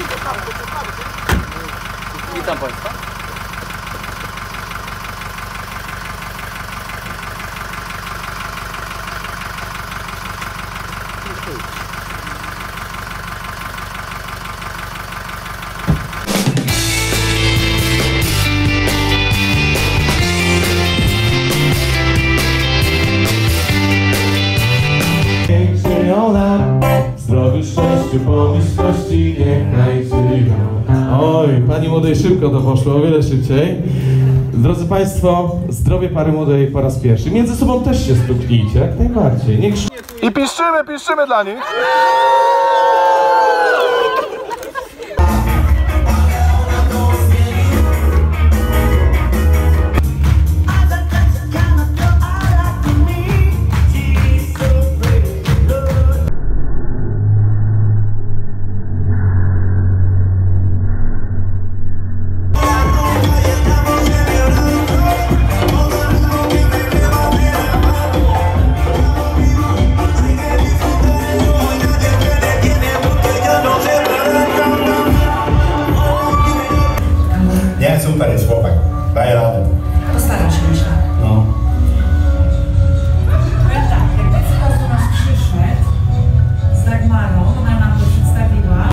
Witam Państwa. Zdrowiu, szczęściu, pomyślności, niechaj żyją. Oj, pani młodej szybko to poszło, o wiele szybciej. Drodzy Państwo, zdrowie pary młodej po raz pierwszy. Między sobą też się stuknijcie, jak najbardziej. Niech... I piszczymy dla nich. Super jest chłopak, daje radę. Postaram się, myślę. No. Powiem tak, jak Decyzja do nas przyszedł z Dagmarą, ona nam to przedstawiła.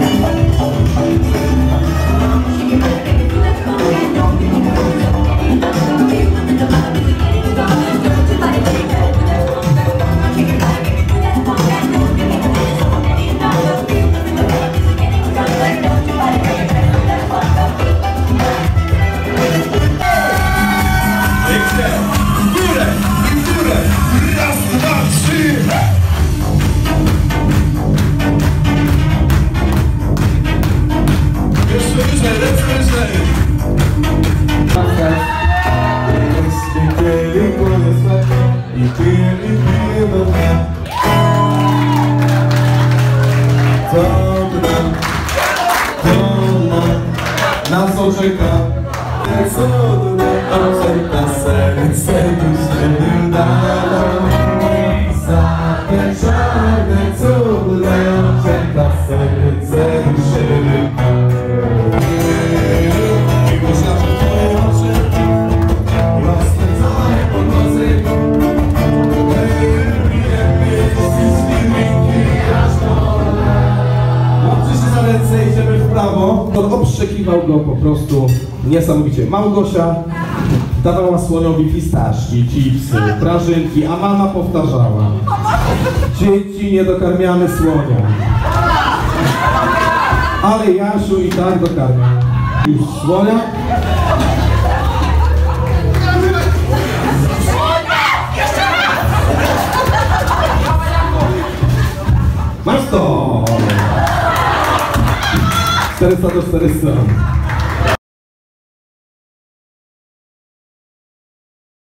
Na co czeka? Co czeka serce już nie dało. Zapieczone cudem czeka serce już nie dało. I poszlaczę twoje oczy, rozpędzone podnozy. Łapcie się za ręce, idziemy w prawo. On obszczekiwał go po prostu niesamowicie. Małgosia dawała słoniowi fistaszki, chipsy, prażynki, a mama powtarzała: dzieci, nie dokarmiamy słonia. Ale Jasiu i tak dokarmia. Już słonia? Masz to! 400 do 400.